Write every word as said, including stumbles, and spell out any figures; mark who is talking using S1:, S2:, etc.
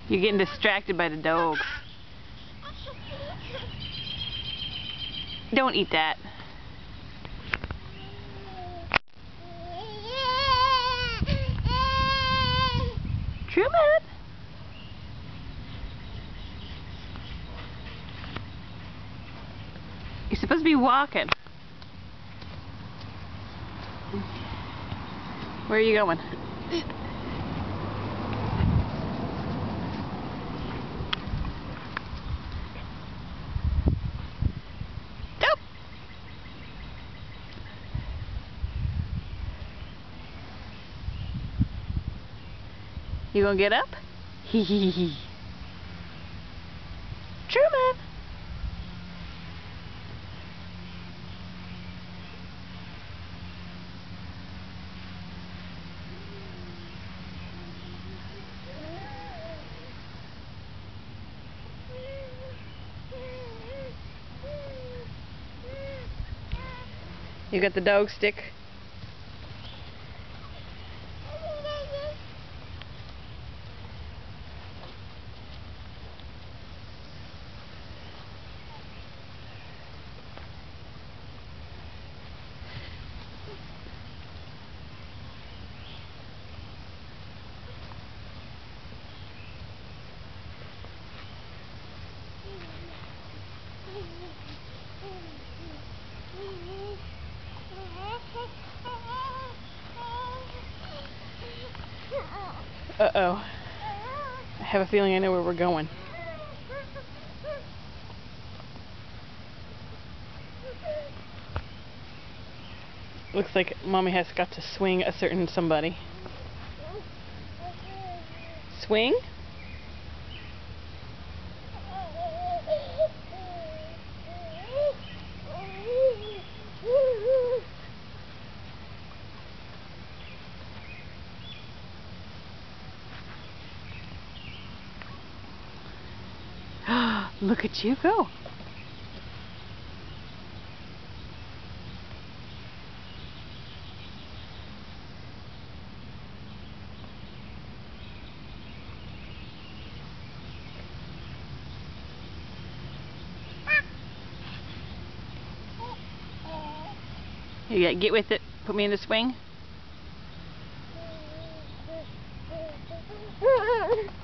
S1: You're getting distracted by the dogs. Don't eat that. Truman! You're supposed to be walking. Where are you going? Nope. You gonna get up? Hee hee hee. Truman! You got the dog stick? Uh-oh. I have a feeling I know where we're going. Looks like Mommy has got to swing a certain somebody. Swing? Look at you go. Yeah, get with it. Put me in the swing.